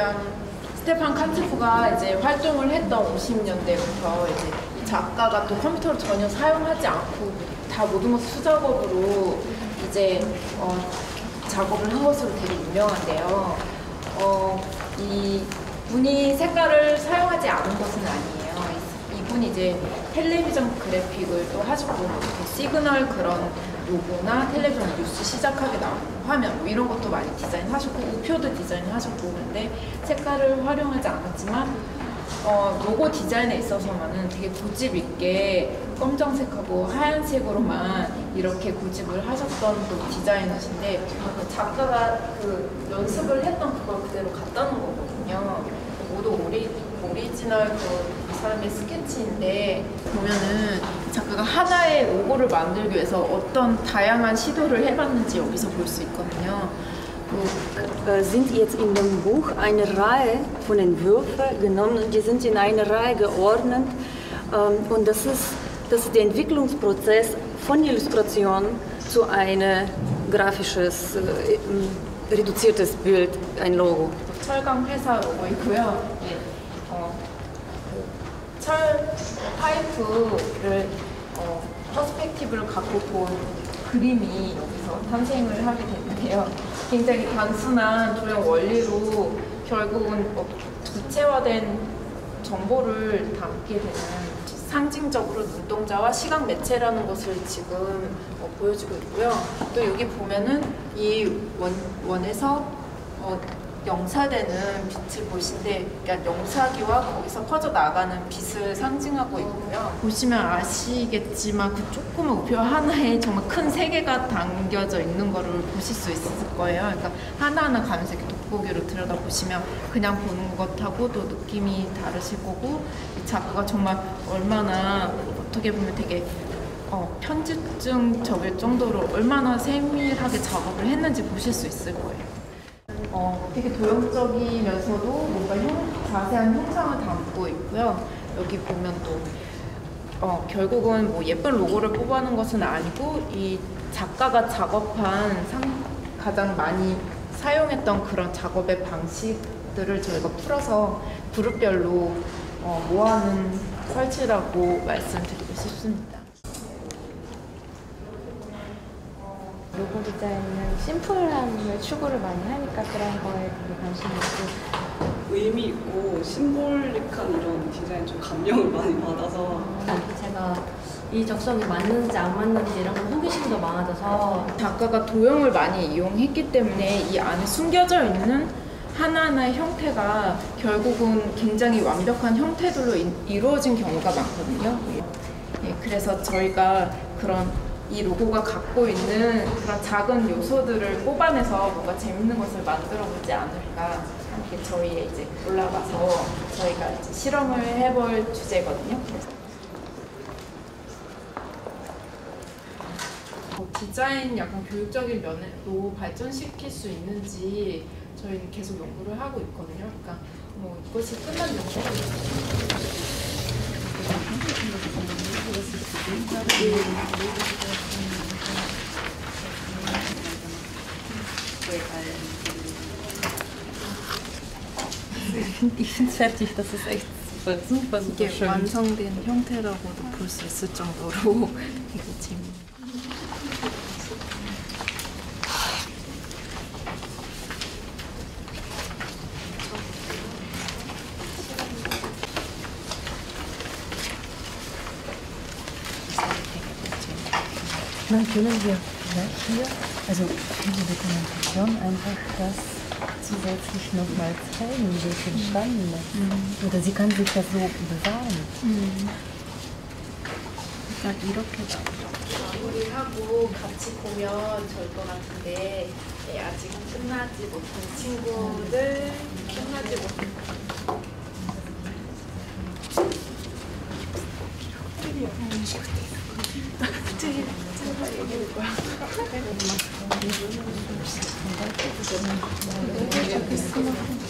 스테판 칸트프가 이제 활동을 했던 50년대부터 이제 이 작가가 또 컴퓨터를 전혀 사용하지 않고 다 모든 것 수작업으로 이제 작업을 한 것으로 되게 유명한데요. 이 분이 색깔을 사용하지 않은 것은 아니에요. 이분이 이제 텔레비전 그래픽을 또 하셨고, 시그널 그런 로고나 텔레비전 뉴스 시작하게 나오는 화면 뭐 이런 것도 많이 디자인하셨고, 우표도 디자인하셨고, 근데 색깔을 활용하지 않았지만 로고 디자인에 있어서만은 되게 고집 있게 검정색하고 하얀색으로만 이렇게 고집을 하셨던 그 디자이너신데, 그 작가가 그 연습을 했던 그걸 그대로 갖다 놓은 거거든요. 모두 오리지널 그 사람의 스케치인데, 보면은 작가가 하나의 로고를 만들기 위해서 어떤 다양한 시도를 해봤는지 여기서 볼 수 있거든요. Sind jetzt in dem Buch eine Reihe von Entwürfen genommen und die sind in eine Reihe geordnet und das ist der Entwicklungsprozess von Illustration zu einem grafisches, reduziertes Bild, ein Logo. 철강 회사 로고이고요. 네. 철 파이프를 퍼스펙티브를 갖고 본 그림이 여기서 탄생을 하게 됐는데요. 굉장히 단순한 조형 원리로 결국은 구체화된 정보를 담게 되는, 상징적으로 눈동자와 시각 매체라는 것을 지금 보여주고 있고요. 또 여기 보면은 이 원에서 영사되는 빛을 보시는데, 그러니까 영사기와 거기서 퍼져 나가는 빛을 상징하고 있고요. 보시면 아시겠지만 그 조그만 우표 하나에 정말 큰 세계가 담겨져 있는 거를 보실 수 있을 거예요. 그러니까 하나하나 가면서 이렇게 돋보기로 들여다 보시면 그냥 보는 것하고도 느낌이 다르실 거고, 이 작가가 정말 얼마나 어떻게 보면 되게 편집증 적일 정도로 얼마나 세밀하게 작업을 했는지 보실 수 있을 거예요. 되게 도형적이면서도 뭔가 자세한 형상을 담고 있고요. 여기 보면 또 결국은 뭐 예쁜 로고를 뽑아낸 것은 아니고, 이 작가가 작업한 가장 많이 사용했던 그런 작업의 방식들을 저희가 풀어서 그룹별로 모아놓은 설치라고 말씀드리고 싶습니다. 로고 디자인은 심플함을 추구를 많이 하니까 그런 거에 되게 관심이 있고, 의미 있고 심볼릭한 이런 디자인 좀 감명을 많이 받아서 제가 이 적성이 맞는지 안 맞는지 이런 거 호기심도 많아져서, 작가가 도형을 많이 이용했기 때문에 이 안에 숨겨져 있는 하나하나의 형태가 결국은 굉장히 완벽한 형태들로 이루어진 경우가 많거든요. 예, 그래서 저희가 이 로고가 갖고 있는 그런 작은 요소들을 뽑아내서 뭔가 재밌는 것을 만들어 보지 않을까, 이렇게 저희에 이제 올라가서 저희가 이제 실험을 해볼 주제거든요. 디자인 약간 교육적인 면으로 발전시킬 수 있는지 저희는 계속 연구를 하고 있거든요. 그러니까 뭐 이것이 끝난 연구가 Ich finde es fertig, das ist echt super 이게 schön. 완성된 형태라고도 볼 수 있을 정도로 되게 재밌는. Dann können wir vielleicht hier, also für die Dokumentation einfach das zusätzlich nochmal zeigen, wie es entstanden ist. Oder sie kann sich das so bewahren. 일단 이렇게 마무리하고 같이 보면 좋을 것 같은데, 아직 끝나지 못한 친구들, 끝나지 못한 얘기할 거야.